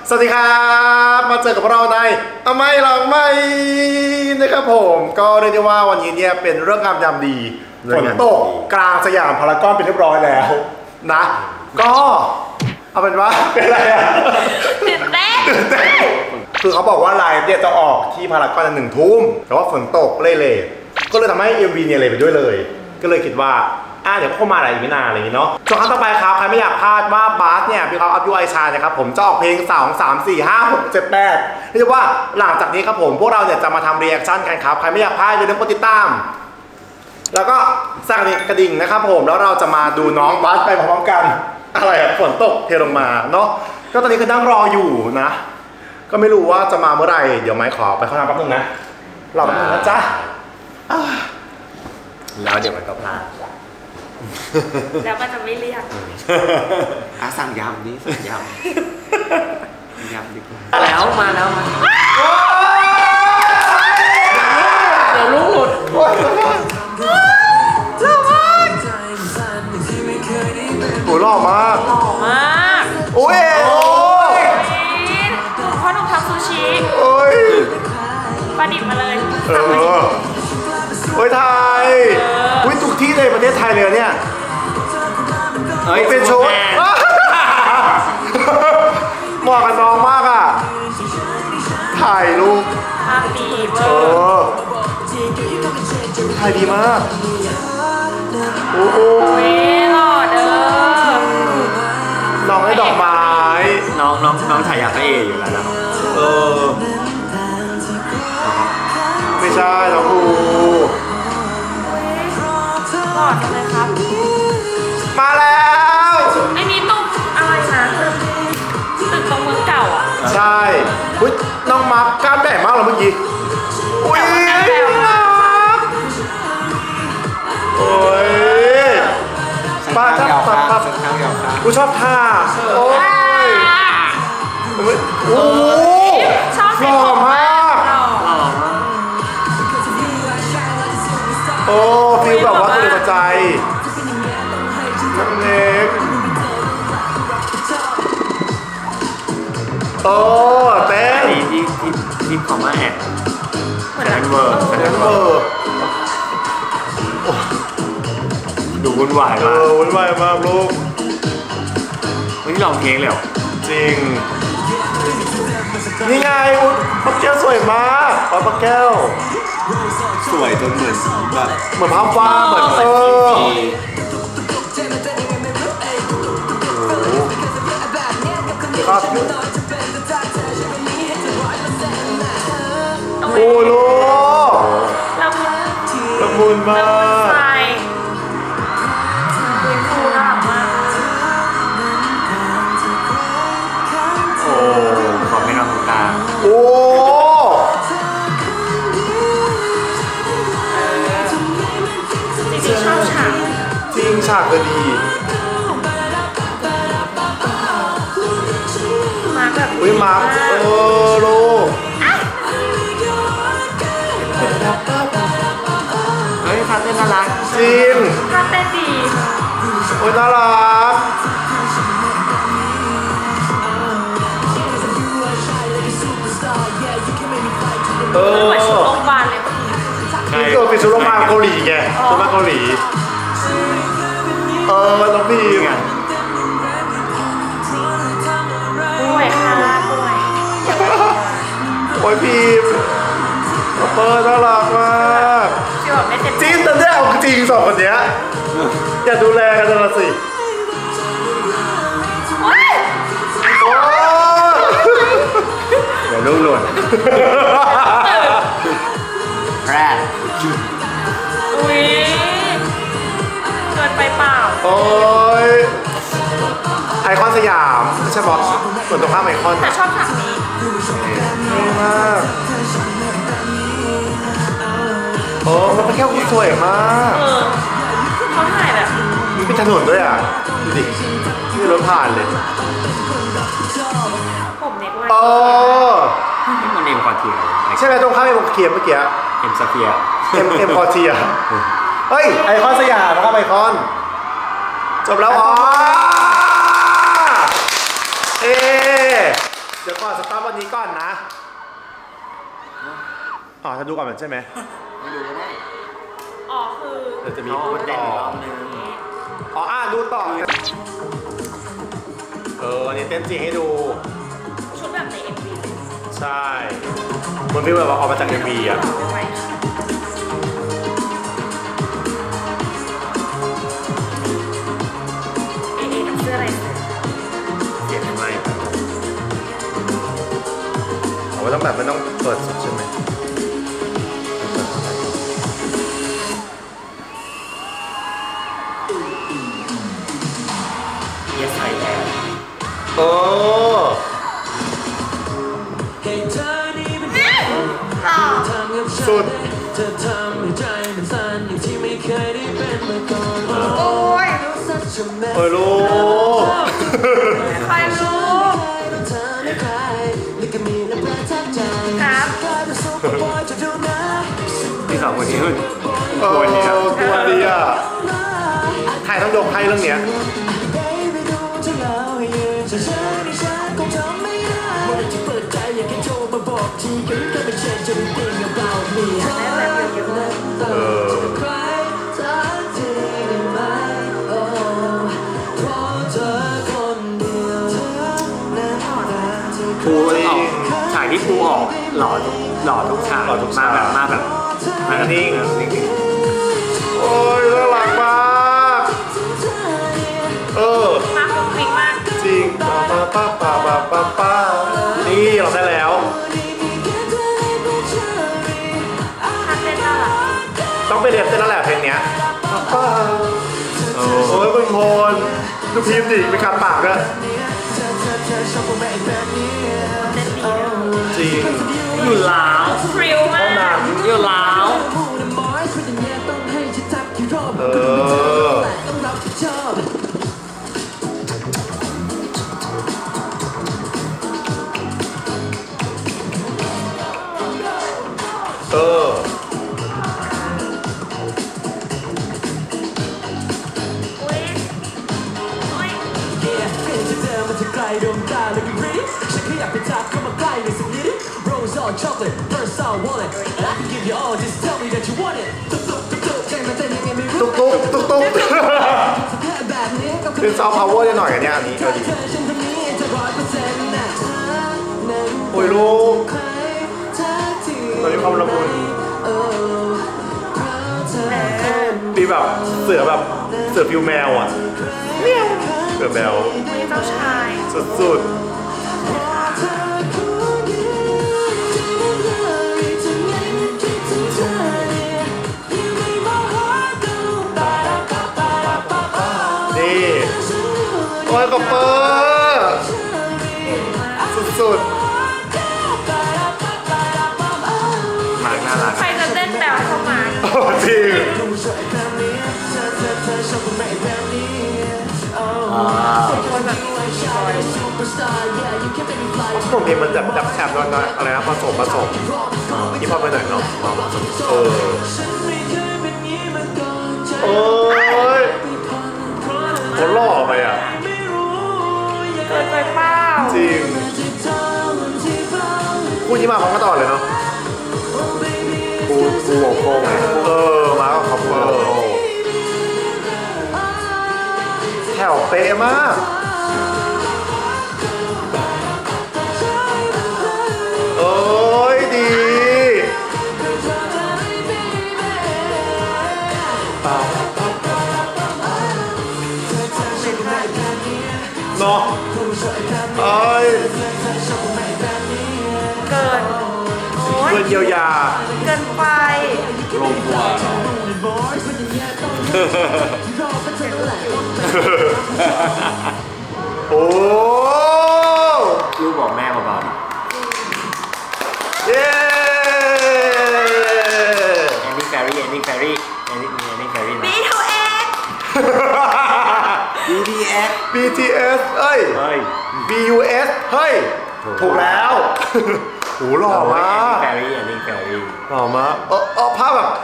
สวัสดีครับมาเจอกับเราในไม่หรอกไม่นะครับผมก็เรียกได้ว่าวันนี้เนี่ยเป็นเรื่องงามยามดีฝนตกกลางสยามพารากอนเป็นเรียบร้อยแล้วนะก็เอาเป็นว่าเป็นอะไรอะตื่นเต้นคือเขาบอกว่าไลฟ์เนี่ยจะออกที่พารากอน1 ทุ่มแต่ว่าฝนตกเละๆก็เลยทำให้ MV เนี่ยเลยไปด้วยเลยก็เลยคิดว่าเดี๋ยวเข้ามาอะไรอีกไม่นานอะไรอย่างนี้เนาะช่วงครั้งต่อไปครับใครไม่อยากพลาดว่าบาสเนี่ยพี่เขาอัพยูไอชานะครับผมจะออกเพลง2 3 4 5 6 7 8เรียกว่าหลังจากนี้ครับผมพวกเราเนี่ยจะมาทำรีแอคชั่นกันครับใครไม่อยากพลาดอย่าลืมกดติดตามแล้วก็สั่งกระดิ่งนะครับผมแล้วเราจะมาดูน้องบาสไปพร้อมกันอะไรฝนตกเทลงมาเนาะก็ตอนนี้คือนั่งรออยู่นะก็ไม่รู้ว่าจะมาเมื่อไหร่เดี๋ยวไม้ขอไปเข้าน้ำแป๊บนึงนะรอแป๊บนึงนะจ๊ะแล้วเดี๋ยวมันก็พลาดแล้วมันจะไม่เรียกสั่งยำนี่สั่งยำดีกว่าแล้วมาแล้วมาเดี๋ยวลูกหลุดหล่อมากโอ้หล่อมากหล่อมากโอ้ยพ่อหนุ่มทำซูชิโอ้ยปลาดิบมาเลยโอ้ยไทยอุ้ยทุกที่ในประเทศไทยเลยเนี่ยเป็นชุดเหมาะกับน้องมากอ่ะถ่ายรูปภาพดีเวอร์ถ่ายดีมากโอ้โหหล่อเด้อน้องให้ดอกไม้น้องถ่ายอยากให้อยู่แล้วนะไม่ใช่น้องภูหล่อจังเลยครับมาแล้วไอ้นี่ตึกอะไรนะตึกตรงเมืองเก่าอ่ะใช่อุ้ยน้องมาร์คกล้ามแดงมากเลยเมื่อกี้อุ้ยโอ้ยป้าชอบกูชอบท่าโอ้ยโอ้ชอบหล่อมากโอ้ฟิลแบบว่าตัวกระจายน้ำเน็กโอ้เต้นที่ของมาแอบเหมือนเวอร์ดูวุ่นวายมากวุ่นวายมากลูกวันนี้ลองเพลงเลยเหรอจริงนี่ไงป้าแก้วสวยมากป้าแก้วสวยจนเหมือนแบบเหมือนภาพวาดเหมือนครับโอ้โหละมุนมากพื้นฟูน่ารักมากโอ้ขอไม่นอนตาโอ้จริงๆชอบฉากจริงฉากก็ดีมาแบบอุ้ยมาลูกเฮ้ยท่าเต้นน่ารักจริงท่าเต้นดีโอ้ยน่ารักเหมือนชุดโรงพยาบาลเลยนี่ตัวเป็นชุดโรงพยาบาลเกาหลีไงชุดเกาหลีน้องพี่ไงป่วยค่ะป่วยโอ้ยพี่น่ารักมากจริงแต่เนี่ยจริง2 คนเนี้ยอย่าดูแลกันเลยสิเดี๋ยวลูกหล่นแรดอุ้ยเกินไปเปล่าโอ้ยไอคอนสยามไม่ใช่บอสส่วนตรงข้ามไอคอนแต่ชอบฉากนี้ดีมากโอ้มันเป็นแค่คุณสวยมากเขาถ่ายแบบมีเป็นถนนด้วยอ่ะดูดินี่รถผ่านเลยผมเน็กไว้นี่มันเอ็มคอเทียใช่ไหมตรงข้ามเอ็มคอเทียเมื่อกี้เอ็มสเฟียเอ็มคอเทียเฮ้ยไอคอนสยามนะครับไอคอนจบแล้วเดี๋ยวดี๋ยวก่อนสตาร์ทวันนี้ก่อนนะอ๋อถ้าดูก่อนมันใช่ไหมไม่ดูก็ได้อ๋อคือเดี๋ยวจะมีเขาพูดเต้นต่ออีกรอบนึงอ๋อดูต่ออันนี้เต้นจริงให้ดูชุดแบบใน MV ใช่เหมันฟีลแบบว่าออกมาจาก MV อ่ะไม่ไหวค่ะเอกับเสื้ออะไรเสียงไม่เอาไว้ต้องแบบไม่ต้องเปิดสุดใช่ไหมเยสไอแอร์สุดโอ้ยรู้ใครรู้ครับที่สองคนนี้มันกลัวดีอ่ะใครต้องยกให้เรื่องเนี้ยภูออกฉากที่ภูออกหล่อทุกฉากมาแบบนิ่งโอ้ยน่ารักมากมาคงคลิกมากจริงนี่เราได้แล้วท่าเต้นน่ารักต้องไปเรียนเต้นแล้วแหละเพลงเนี้ยโอ้ยคุณพลดูพิมพ์ดิไปขัดปากด้วยเต้นดีด้วยจริงอยู่แล้วพริ้วมากอยู่แล้วอุ้ยอุ้ยไกลดวงตาเลยรีบฉันแค่อยากไปจับเข้ามาใกล้ในสักนิด Rose on chocolate first I want it I can give you all just tell me that you want it ตุ๊กใจมันเต้นยังไงไม่รู้ตุ๊กเป็นซอฟต์พาวเวอร์หน่อยอันเนี้ยอันนี้ดีโอ้ยลูกตอนนี้ความละมุนมีแบบเสือฟิวแมวอ่ะเสือแมวอุ้ยเจ้าชายสุดนี่โอ้ยกระเป๋าสุดมาน่ารักใครจะเต้นแบบเข้ามาโอ้จริงคนแบบผมเพลงมันแบบแอบน้อยอะไรนะผสมที่พอไปหน่อยเนาะโอ้ยเขาหล่อไปอ่ะเกินไปเปล่าจริงคู่ที่มาพร้อมกันตลอดเลยเนาะภูโอโค้งไงมากับคอปเปอร์แถวเป๊ะมากโอ้ยดีเนาะเอ้ยเกินโอ้ยเพื่อเยียวยาเกินไปโรงครัวโอ้ลูกบอกแม่เบาๆหน่อยเย้แอนดี้แฟรี่มีแอนดี้แฟรี่นะบีทูเอ็ก BTS BTS เอ้ย BUS เฮ้ย ถูกแล้วโหหล่อมากแอนดี้แฟรี่หล่อมากภาพแบบ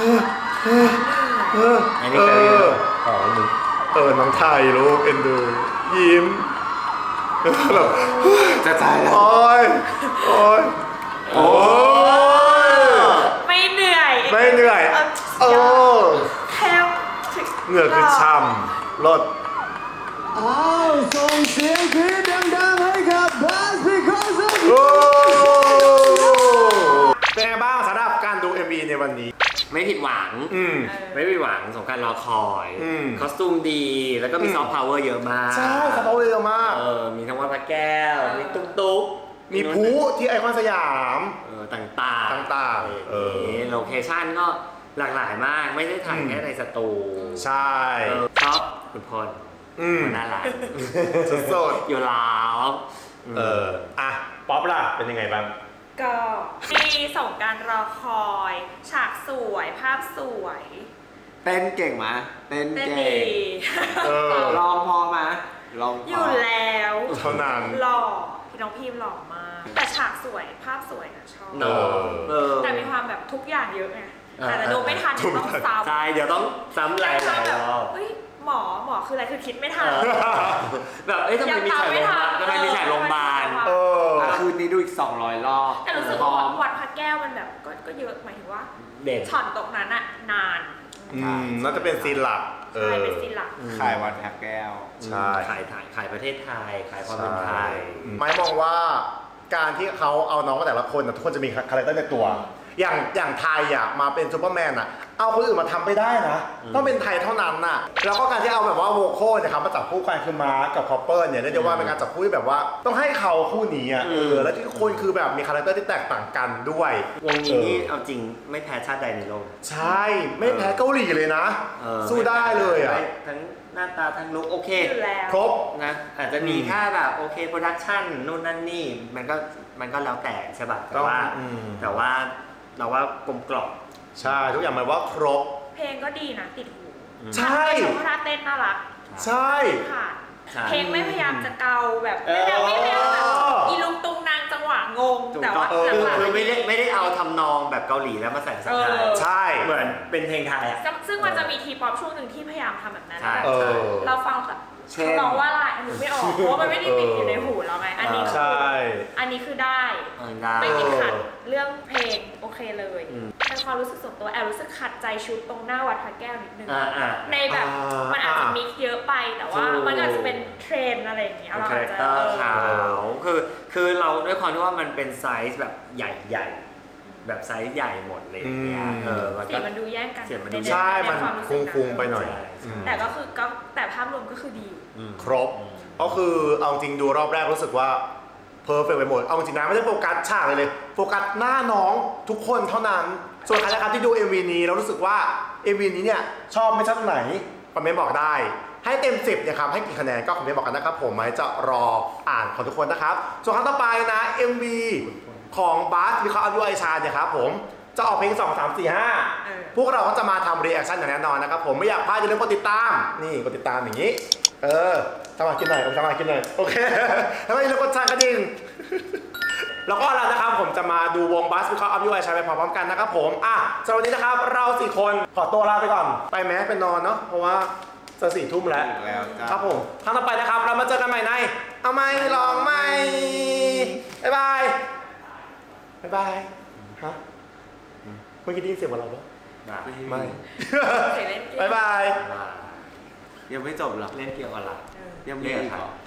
แอนดี้แฟรี่อ๋อมึงน้องไทยลูกเอ็นดูยิ้มแบบจะตายแล้วโอ้ยโอ้ยโอ้ยไม่เหนื่อยไม่เหนื่อยโอ้แค่ถึงเหงื่อคือช่ำรถอ้าวส่งเสียงกรี๊ดดังๆให้กับ Buzz because of โอ้ you เป็นไงบ้างสำหรับการดู MV ในวันนี้ไม่ผิดหวัง ไม่ผิดหวังสงกรารรอคอย คอสตูมดี แล้วก็มีซอฟต์พาวเวอร์เยอะมากใช่สปอยเยอะมากมีทั้งวัดพระแก้ว มีตุ๊กตุ๊กมีพลุที่ไอคอนสยามต่างๆต่างๆโลเคชั่นก็หลากหลายมาก ไม่ได้ถ่ายแค่ในสตูใช่ชอบคุณพลมันน่ารักสดอยู่แล้วอ่ะป๊อปล่ะเป็นยังไงบ้างก็มีส่งการรอคอย ฉากสวยภาพสวยเต้นเก่งมะเต้นเต้นเก่ดีงลองพอมะลองพอยู่แล้วเท่านั้นหล่อพี่น้องพิมหล่อมาก แต่ฉากสวยภาพสวยอะชอบ แต่มีความแบบทุกอย่างเยอะไงแต่ดูไม่ทันต้องซ้ำใช่ เดี๋ยวต้องซ้ำหลายรอบเฮ้ยหมอคืออะไรคือคิดไม่ทันแบบทำไมมีฉากโรงพยาบาลทำไมมีฉากโรงพยาบาลคืนนี้ดูอีก200 รอบแต่รู้สึกว่าวัดพระแก้วมันแบบก็เยอะหมายถึงว่าเด่นช็อตตรงนั้นอะนานน่าจะเป็นซีนหลักใช่เป็นซีนหลักขายวันแพ็กแก้วใช่ขายประเทศไทย ขายความเป็นไทยไม้มองว่าการที่เขาเอาน้องแต่ละคนทุกคนจะมีคาแรคเตอร์ในตัว อย่างไทยอ่ะมาเป็นซูเปอร์แมนอ่ะเอาคนอื่นมาทำไม่ได้นะต้องเป็นไทยเท่านั้นน่ะแล้วก็การที่เอาแบบว่าโวโคเนี่ยครับมาจับคู่กันคือมาร์คกับคอปเปอร์เนี่ยเรียกได้ว่าเป็นการจับคู่ที่แบบว่าต้องให้เขาคู่นี้อ่ะแล้วที่ทุกคนคือแบบมีคาแรคเตอร์ที่แตกต่างกันด้วยวงนี้นี่เอาจริงไม่แพ้ชาติใดในโลกใช่ไม่แพ้เกาหลีเลยนะ สู้ได้เลยอ่ะทั้งหน้าตาทั้งลุคโอเคอยู่แล้วครบนะอาจจะมีแค่แบบโอเคโปรดักชั่นนู่นนั่นนี่มันก็แล้วแต่ใช่ป่ะแต่ว่าเราว่ากลมกล่อมใช่ทุกอย่างหมายว่าครบเพลงก็ดีนะติดหูใช่ชมท่าเต้นน่ารักใช่ค่ะใช่เพลงไม่พยายามจะเกาแบบไม่พยายามแบบอีลุงตุงนางจังหวะงง แต่ว่าหลังๆคือไม่ได้เอาทำนองแบบเกาหลีแล้วมาใส่ภาษาไทยใช่เหมือนเป็นเพลงไทยอ่ะซึ่งมันจะมีทีป๊อปช่วงหนึ่งที่พยายามทำแบบนั้นใช่เราฟังแบบเขาร้องว่าอะไรอันนี้ไม่ออกเพราะว่ามันไม่ได้ติดอยู่ในหูเราไงอันนี้ใช่อันนี้คือได้ ไม่ติดขัดเรื่องเพลงโอเคเลยในความรู้สึกส่วนตัวแอบรู้สึกขัดใจชุดตรงหน้าวัดพระแก้วนิดนึงในแบบมันอาจจะมิกซ์เยอะไปแต่ว่ามันอาจจะเป็นเทรนอะไรอย่างเงี้ยเราคาอาแรจคจะเตอร์ขาวคือเราด้วยความที่ว่ามันเป็นไซส์แบบใหญ่แบบไซส์ใหญ่หมดเลยเนี่ยเสียงมันดูแย่งกันใช่มันฟุ้งๆไปหน่อยแต่ก็คือแต่ภาพรวมก็คือดีครบก็คือเอาจริงดูรอบแรกรู้สึกว่าเพอร์เฟกต์ไปหมดเอาจริงนะไม่ได้โฟกัสฉากเลยโฟกัสหน้าน้องทุกคนเท่านั้นส่วนใครนะครับที่ดู MV นี้เรารู้สึกว่า MV นี้เนี่ยชอบไม่ชอบไหนคอมเมนต์บอกได้ให้เต็ม 10เนี่ยครับให้กี่คะแนนก็คอมเมนต์บอกกันนะครับผมไม้จะรออ่านของทุกคนนะครับส่วนครั้งต่อไปนะ MV ของบัสวิเคราะห์อายุไอชาเนี่ยครับผมจะออกเพลง 2 3 4 5 พวกเราก็จะมาทำรีแอคชั่นอย่างแน่นอนนะครับผมไม่อยากพลาดอย่าลืมกดติดตามนี่กดติดตามอย่างนี้สมัครกินหน่อยสมัครกินหน่อยโอเคแล้วก็อย่าลืมกดสั่นกระดิ่งแล้วก็เรานะครับผมจะมาดูวงบัสวิเคราะห์อายุไอชาไปพร้อมๆกันนะครับผมสำหรับวันนี้นะครับเรา4คนขอตัวลาไปก่อนไปแม้เป็นนอนเนาะเพราะว่าจะ4 ทุ่มแล้วครับผมครั้งต่อไปนะครับเรามาเจอกันใหม่ในเอาไม่ลองไม่บ๊ายบายบ๊ายบายฮะเมื่อกี้ได้ยินเสียงเราปะไม่เสียงเล่นเกมบ๊ายบายยังไม่จบหรอเล่นเกี่ยวกับอะไรยังมีอีกเหรอ